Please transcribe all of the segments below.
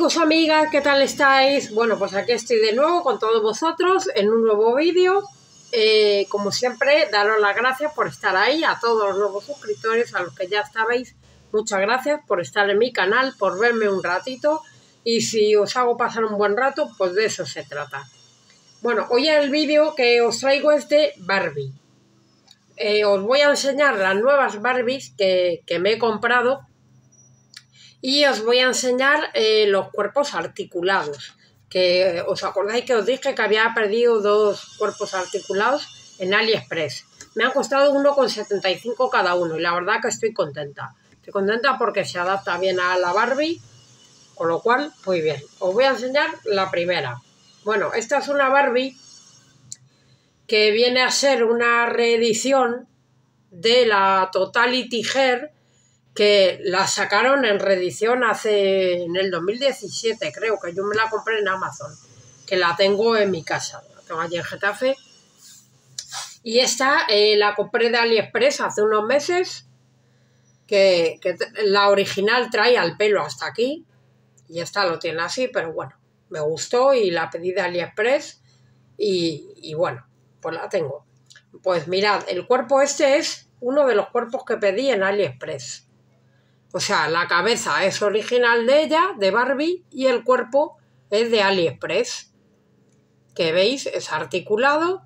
Amigos, amigas, ¿qué tal estáis? Bueno, pues aquí estoy de nuevo con todos vosotros en un nuevo vídeo. Como siempre, daros las gracias por estar ahí, a todos los nuevos suscriptores, a los que ya estabais. Muchas gracias por estar en mi canal, por verme un ratito. Y si os hago pasar un buen rato, pues de eso se trata. Bueno, hoy el vídeo que os traigo es de Barbie. Os voy a enseñar las nuevas Barbies que me he comprado. Y os voy a enseñar los cuerpos articulados, que os acordáis que os dije que había perdido 2 cuerpos articulados en AliExpress. Me han costado 1,75 cada uno y la verdad que estoy contenta. Estoy contenta porque se adapta bien a la Barbie, con lo cual, muy bien. Os voy a enseñar la primera. Bueno, esta es una Barbie que viene a ser una reedición de la Totality Hair, que la sacaron en reedición en el 2017, creo, que yo me la compré en Amazon, que la tengo en mi casa, la tengo allí en Getafe. Y esta la compré de AliExpress hace unos meses, que la original trae al pelo hasta aquí, y esta lo tiene así, pero bueno, me gustó y la pedí de AliExpress, y bueno, pues la tengo. Pues mirad, el cuerpo este es uno de los cuerpos que pedí en AliExpress. O sea, la cabeza es original de ella, de Barbie, y el cuerpo es de AliExpress. Que veis, es articulado.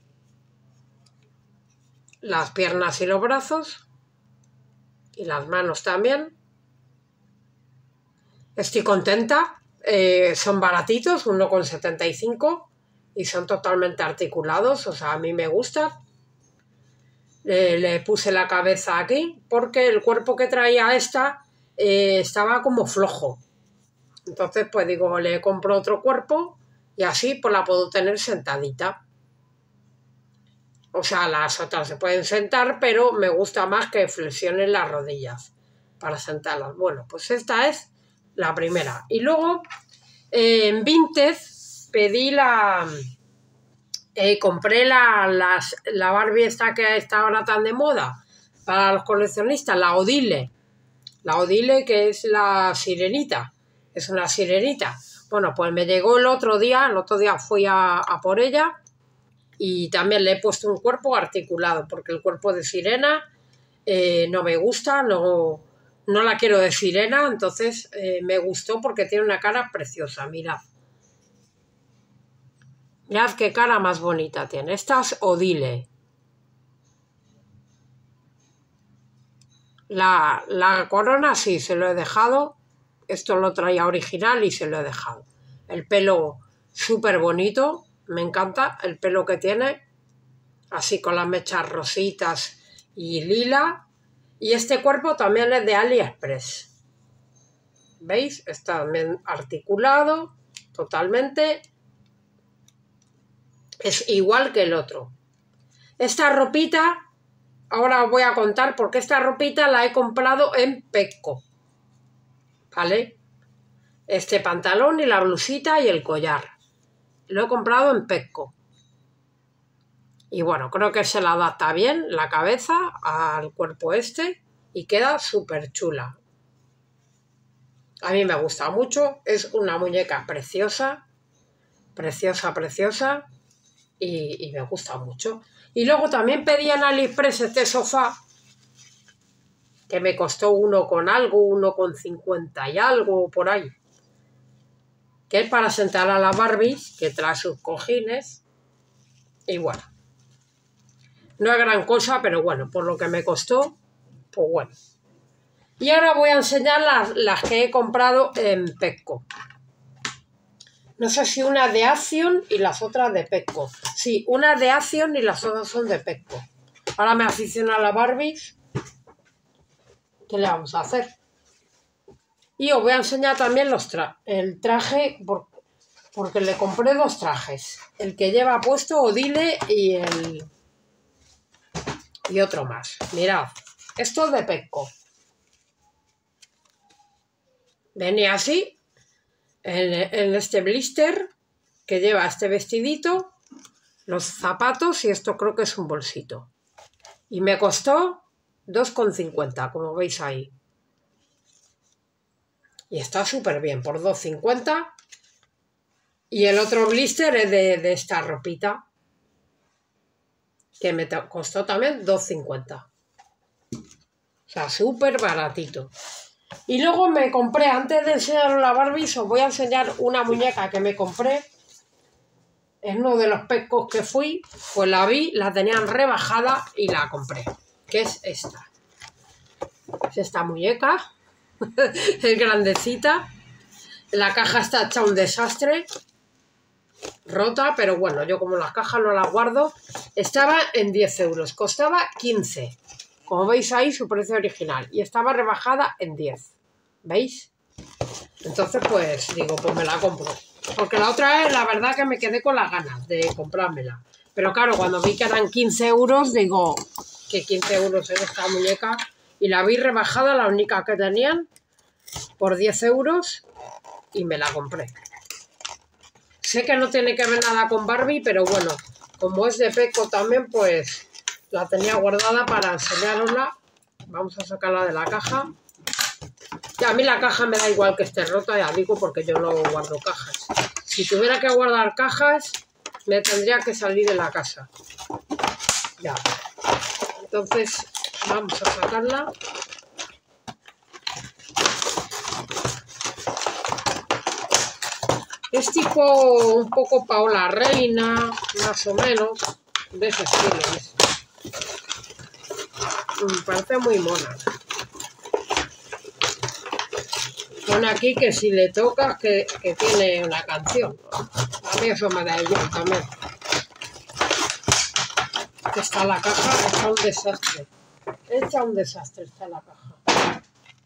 Las piernas y los brazos. Y las manos también. Estoy contenta. Son baratitos, 1,75. Y son totalmente articulados. O sea, a mí me gusta. Le puse la cabeza aquí porque el cuerpo que traía esta estaba como flojo. Entonces, pues digo, le compro otro cuerpo y así pues la puedo tener sentadita. O sea, las otras se pueden sentar, pero me gusta más que flexionen las rodillas para sentarlas. Bueno, pues esta es la primera. Y luego, en Vinted, pedí compré la Barbie esta que está ahora tan de moda para los coleccionistas, la Odile. La Odile, que es la sirenita. Es una sirenita. Bueno, pues me llegó el otro día fui a por ella y también le he puesto un cuerpo articulado, porque el cuerpo de sirena no me gusta, no la quiero de sirena, entonces me gustó porque tiene una cara preciosa, mirad. Mirad qué cara más bonita tiene. Esta es Odile. La corona sí, se lo he dejado. Esto lo traía original y se lo he dejado. El pelo súper bonito. Me encanta el pelo que tiene. Así con las mechas rositas y lila. Y este cuerpo también es de AliExpress. ¿Veis? Está también articulado totalmente. Es igual que el otro. Esta ropita... Ahora os voy a contar porque esta ropita la he comprado en Pecco, ¿vale? Este pantalón y la blusita y el collar. Lo he comprado en Pecco. Y bueno, creo que se la adapta bien la cabeza al cuerpo este y queda súper chula. A mí me gusta mucho, es una muñeca preciosa, preciosa, preciosa y me gusta mucho. Y luego también pedí en AliExpress este sofá, que me costó 1,50 y algo por ahí. Que es para sentar a la Barbie, que trae sus cojines. Y bueno, no es gran cosa, pero bueno, por lo que me costó, pues bueno. Y ahora voy a enseñar las que he comprado en Pecco. No sé si una de Action y las otras de Pecco. Sí, una de Action y las otras son de Pecco. Ahora me aficiono a la Barbie. ¿Qué le vamos a hacer? Y os voy a enseñar también el traje, porque le compré 2 trajes. El que lleva puesto Odile y otro más. Mirad, esto es de Pecco. Venía así. En este blister que lleva este vestidito, los zapatos y esto creo que es un bolsito. Y me costó 2,50, como veis ahí. Y está súper bien, por 2,50. Y el otro blister es de esta ropita, que me costó también 2,50. O sea, súper baratito. Y luego me compré, antes de enseñaros la Barbie, os voy a enseñar una muñeca que me compré. En uno de los pescos que fui, pues la vi, la tenían rebajada y la compré. Que es esta. Es esta muñeca. Es grandecita. La caja está hecha un desastre. Rota, pero bueno, yo como las cajas no las guardo. Estaba en 10 euros. Costaba 15. Como veis ahí, su precio original. Y estaba rebajada en 10. ¿Veis? Entonces, pues, digo, pues me la compro. Porque la otra vez, la verdad que me quedé con las ganas de comprármela. Pero claro, cuando vi que eran 15 euros, digo, que 15 euros es esta muñeca. Y la vi rebajada, la única que tenían, por 10 euros. Y me la compré. Sé que no tiene que ver nada con Barbie, pero bueno, como es de Peco también, pues la tenía guardada para enseñárosla. Vamos a sacarla de la caja. Y a mí la caja me da igual que esté rota, ya digo, porque yo no guardo cajas. Si tuviera que guardar cajas, me tendría que salir de la casa. Ya. Entonces, vamos a sacarla. Es tipo un poco Paola Reina, más o menos, de ese estilo. Me parece muy mona. Pone aquí que si le tocas que tiene una canción. A mí eso me da igual también. Que está la caja, está un desastre. Hecha un desastre está la caja.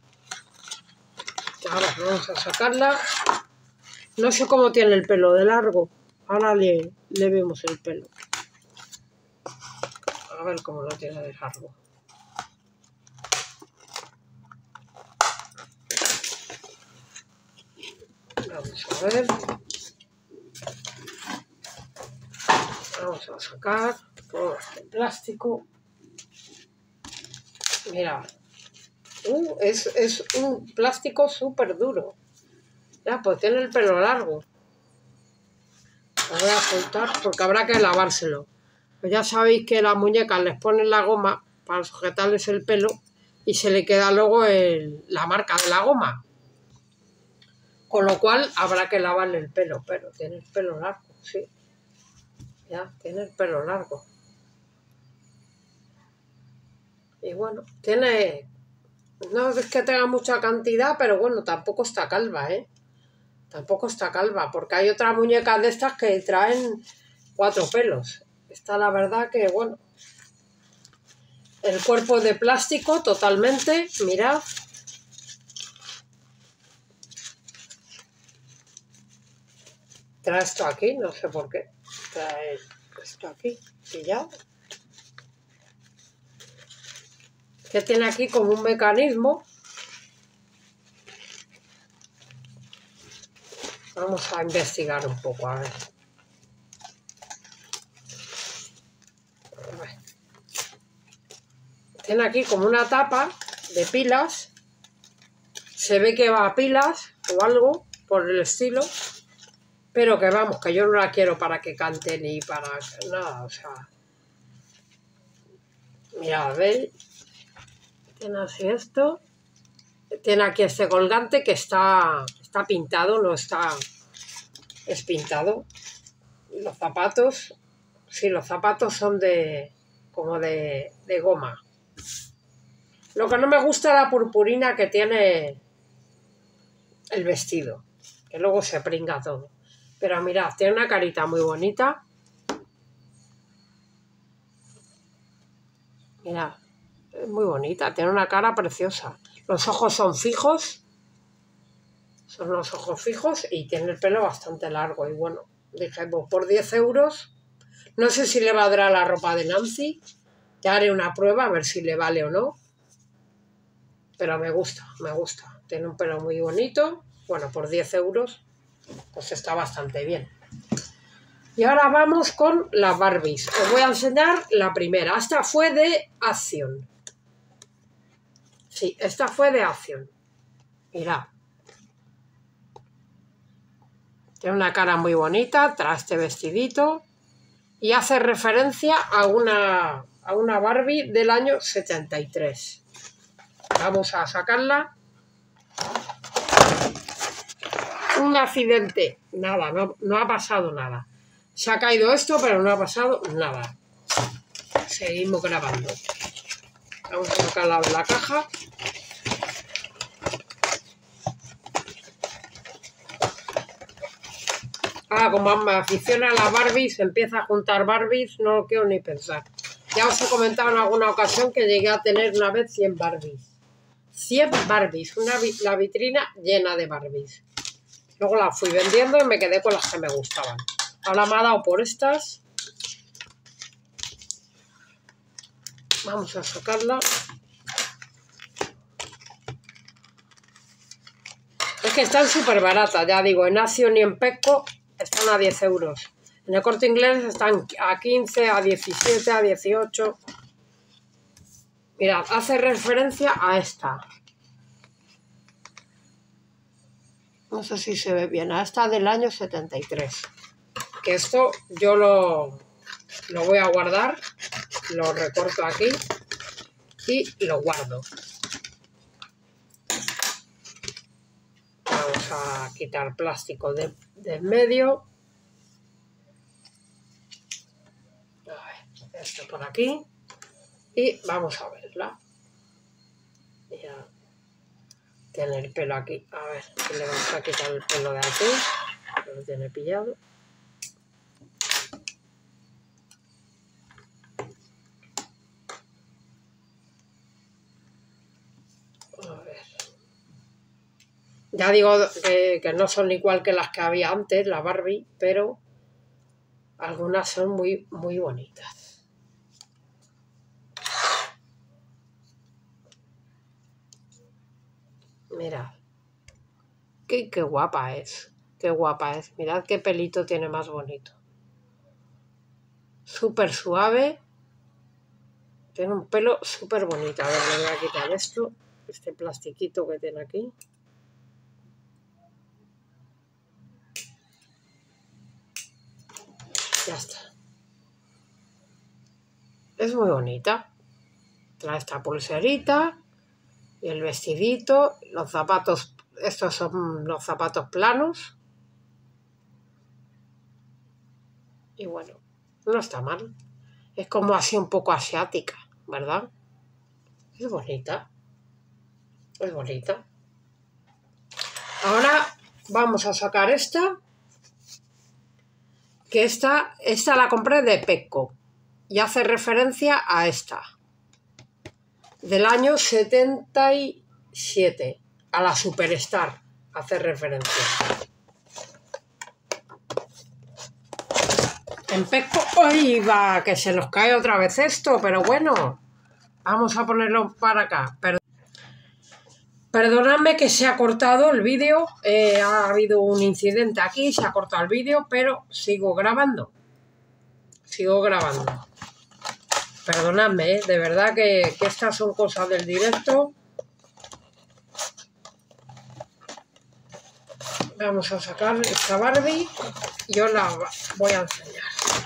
Ahora vamos a sacarla. No sé cómo tiene el pelo de largo. Ahora le vemos el pelo. A ver cómo lo tiene de largo. Vamos a ver. Vamos a sacar todo este plástico. Mira. Es un plástico súper duro. Ya, pues tiene el pelo largo. Lo voy a soltar porque habrá que lavárselo. Pues ya sabéis que las muñecas les ponen la goma para sujetarles el pelo y se le queda luego la marca de la goma. Con lo cual habrá que lavarle el pelo, pero tiene el pelo largo, sí. Ya, tiene el pelo largo. Y bueno, tiene... No es que tenga mucha cantidad, pero bueno, tampoco está calva, ¿eh? Tampoco está calva, porque hay otras muñecas de estas que traen 4 pelos. Esta la verdad que, bueno, el cuerpo de plástico totalmente, mirad. Trae esto aquí, no sé por qué. Trae esto aquí, pillado. Que tiene aquí como un mecanismo. Vamos a investigar un poco, a ver. Tiene aquí como una tapa de pilas. Se ve que va a pilas o algo por el estilo. Pero que vamos, que yo no la quiero para que cante ni para nada, o sea. Mirad, ¿veis? Tiene así esto. Tiene aquí este colgante que está pintado, no está... Es pintado. Los zapatos... Sí, los zapatos son como de goma. Lo que no me gusta es la purpurina que tiene el vestido, que luego se pringa todo. Pero mirad, tiene una carita muy bonita. Mirad, es muy bonita, tiene una cara preciosa. Los ojos son fijos, son los ojos fijos y tiene el pelo bastante largo. Y bueno, dije, pues por 10 euros, no sé si le valdrá la ropa de Nancy. Ya haré una prueba a ver si le vale o no. Pero me gusta, me gusta. Tiene un pelo muy bonito. Bueno, por 10 euros, pues está bastante bien. Y ahora vamos con las Barbies. Os voy a enseñar la primera. Esta fue de Action. Sí, esta fue de Action. Mirad. Tiene una cara muy bonita, trae este vestidito y hace referencia a una Barbie del año 73. Vamos a sacarla. Un accidente, nada, no ha pasado nada. Se ha caído esto, pero no ha pasado nada. Seguimos grabando. Vamos a sacarla de la caja. Como me aficiona a las Barbies, empieza a juntar Barbies, no lo quiero ni pensar. Ya os he comentado en alguna ocasión que llegué a tener una vez 100 Barbies. 100 Barbies, la vitrina llena de Barbies. Luego las fui vendiendo y me quedé con las que me gustaban. Ahora me ha dado por estas. Vamos a sacarla. Es que están súper baratas, ya digo, en Action y en Pecco están a 10 euros. En el Corte Inglés están a 15, a 17, a 18. Mirad, hace referencia a esta. No sé si se ve bien, a esta del año 73. Que esto yo lo voy a guardar, lo recorto aquí y lo guardo. Vamos a quitar plástico de en medio. Esto por aquí. Y vamos a verla. Ya tiene el pelo aquí. A ver, le vamos a quitar el pelo de aquí. Que lo tiene pillado. A ver. Ya digo que no son igual que las que había antes, la Barbie, pero algunas son muy, muy bonitas. Mirad. Qué guapa es. Qué guapa es. Mirad qué pelito tiene más bonito. Súper suave. Tiene un pelo súper bonito. A ver, le voy a quitar esto. Este plastiquito que tiene aquí. Ya está. Es muy bonita. Trae esta pulserita y el vestidito. Los zapatos, estos son los zapatos planos. Y bueno, no está mal. Es como así un poco asiática, ¿verdad? Es bonita. Es bonita. Ahora vamos a sacar esta. Que esta la compré de Pecco. Y hace referencia a esta. Del año 77. A la Superstar. Hace referencia. En Pecco, ¡ay, va! Que se nos cae otra vez esto, pero bueno, vamos a ponerlo para acá. Perdonadme que se ha cortado el vídeo, ha habido un incidente aquí, se ha cortado el vídeo, pero sigo grabando. Perdonadme, de verdad que estas son cosas del directo. Vamos a sacar esta Barbie y os la voy a enseñar.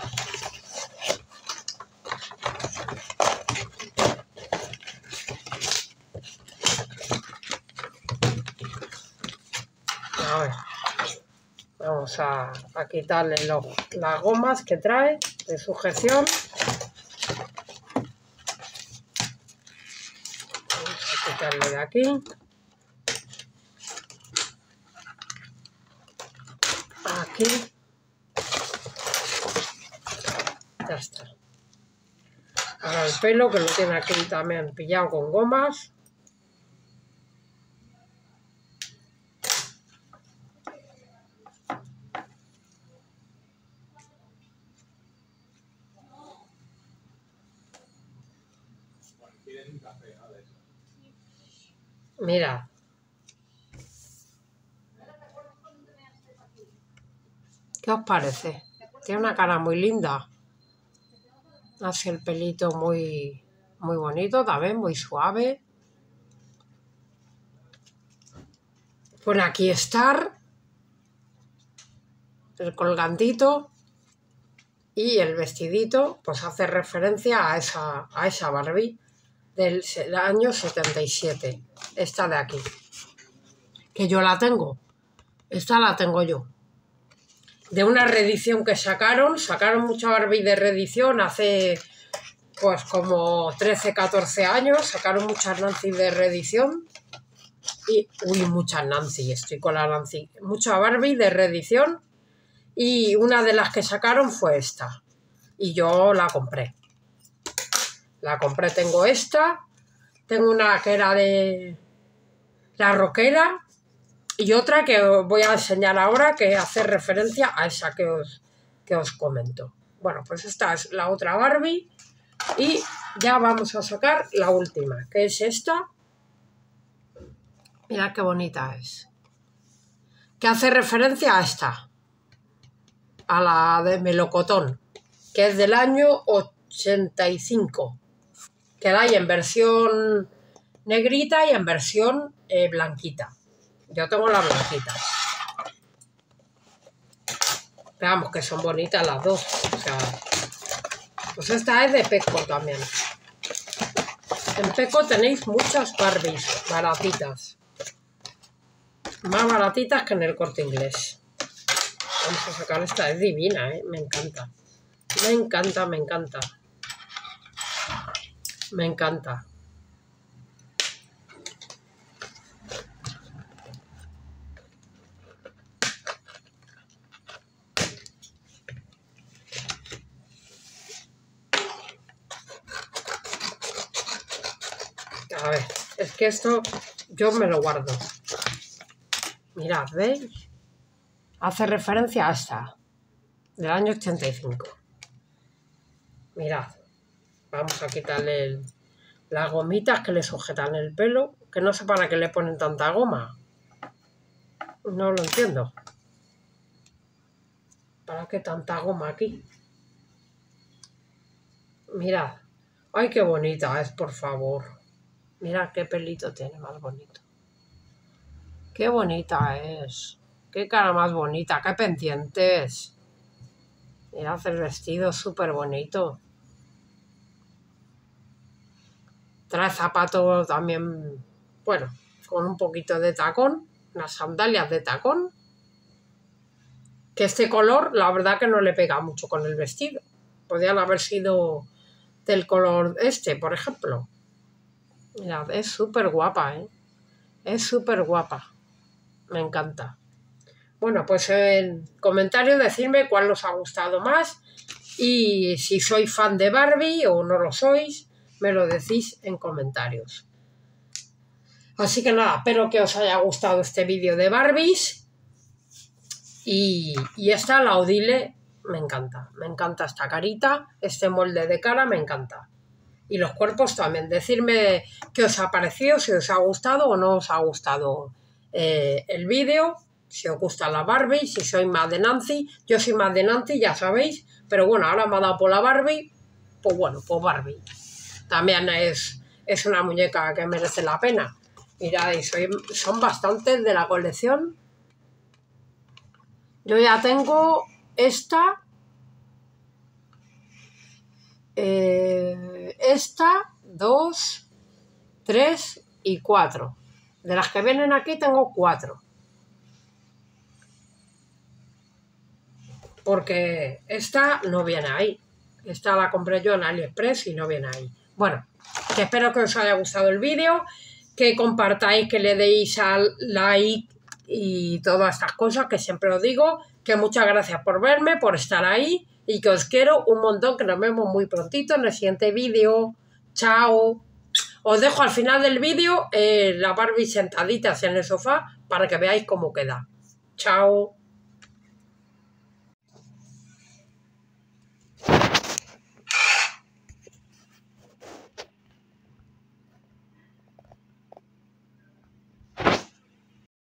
A ver, vamos a quitarle las gomas que trae de sujeción. Vamos a quitarle de aquí. Aquí. Ya está. Ahora el pelo, que lo tiene aquí también pillado con gomas. Mira. ¿Qué os parece? Tiene una cara muy linda. Así el pelito muy, muy bonito también, muy suave. Pone aquí Star. el colgantito y el vestidito, pues hace referencia a esa Barbie del año 77. Esta de aquí. Que yo la tengo. Esta la tengo yo. De una reedición que sacaron mucha Barbie de reedición hace pues como 13, 14 años, sacaron muchas Nancy de reedición y, muchas Nancy, estoy con la Nancy, mucha Barbie de reedición y una de las que sacaron fue esta y yo la compré. Tengo esta, tengo una que era de la rockera y otra que os voy a enseñar ahora que hace referencia a esa que os comento. Bueno, pues esta es la otra Barbie y ya vamos a sacar la última, que es esta. Mirad qué bonita es. Que hace referencia a esta, a la de melocotón, que es del año 85. Que la hay en versión negrita y en versión blanquita. Yo tengo la blanquita. Pero vamos, que son bonitas las dos. O sea, pues esta es de Pecco también. En Pecco tenéis muchas Barbies baratitas. Más baratitas que en el Corte Inglés. Vamos a sacar esta, es divina, me encanta. Me encanta, me encanta. Me encanta. A ver, es que esto yo me lo guardo. Mirad, ¿veis? Hace referencia a esta, del año 85. Mirad, vamos a quitarle las gomitas que le sujetan el pelo, que no sé para qué le ponen tanta goma. No lo entiendo. ¿Para qué tanta goma aquí? Mirad. Ay, qué bonita es, por favor. Mirad qué pelito tiene más bonito. Qué bonita es. Qué cara más bonita. Qué pendientes. Mirad el vestido, súper bonito. Trae zapatos también, bueno, con un poquito de tacón. Unas sandalias de tacón. Que este color, la verdad que no le pega mucho con el vestido. Podrían haber sido del color este, por ejemplo. Mirad, es súper guapa, Es súper guapa. Me encanta. Bueno, pues en comentarios decidme cuál os ha gustado más y si sois fan de Barbie o no lo sois, me lo decís en comentarios. Así que nada, espero que os haya gustado este vídeo de Barbies y esta, la Odile, me encanta esta carita, este molde de cara me encanta. Y los cuerpos también. Decidme qué os ha parecido, si os ha gustado o no os ha gustado el vídeo, si os gusta la Barbie, si sois más de Nancy. Yo soy más de Nancy, ya sabéis, pero bueno, ahora me ha dado por la Barbie, pues bueno, pues Barbie. También es una muñeca que merece la pena. Mirad, son bastantes de la colección. Yo ya tengo esta, esta, 2, 3 y 4. De las que vienen aquí tengo 4. Porque esta no viene ahí. Esta la compré yo en AliExpress y no viene ahí. Bueno, que espero que os haya gustado el vídeo, que compartáis, que le deis al like y todas estas cosas que siempre os digo, que muchas gracias por verme, por estar ahí y que os quiero un montón, que nos vemos muy prontito en el siguiente vídeo. Chao. Os dejo al final del vídeo la Barbie sentaditas en el sofá para que veáis cómo queda. Chao.